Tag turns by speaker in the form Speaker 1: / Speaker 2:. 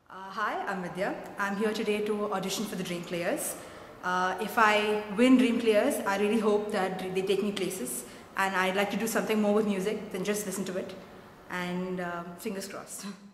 Speaker 1: Hi, I'm Vidhya. I'm here today to audition for the Dream Players. If I win Dream Players, I really hope that they take me places, and I'd like to do something more with music than just listen to it, and fingers crossed.